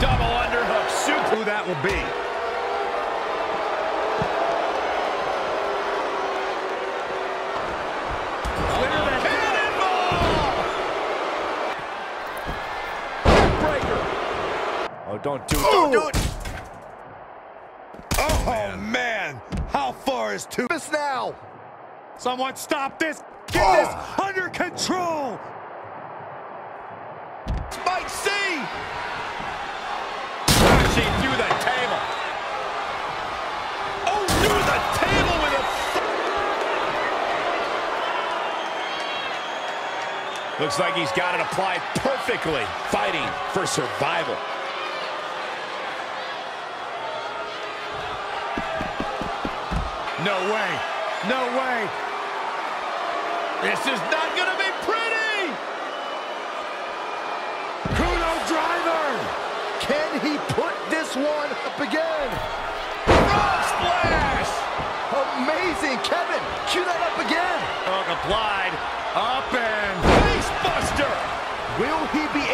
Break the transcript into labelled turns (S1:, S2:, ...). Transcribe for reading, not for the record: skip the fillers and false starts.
S1: Double underhook. Super.
S2: Who that will be.
S1: Oh, don't do it. Don't do it.
S2: Oh, man. How far is two? This now.
S1: Someone stop this. Get this under control.
S2: Might see.
S1: Crashing through the table. Oh, through the table with a... Looks like he's got it applied perfectly. Fighting for survival.
S2: No way. No way.
S1: This is not going to be pretty.
S2: Kudo Driver. Can he put this one up again?
S1: Frog splash.
S2: Amazing. Kevin, cue that up again.
S1: Hook applied. Up and face buster.
S2: Will he be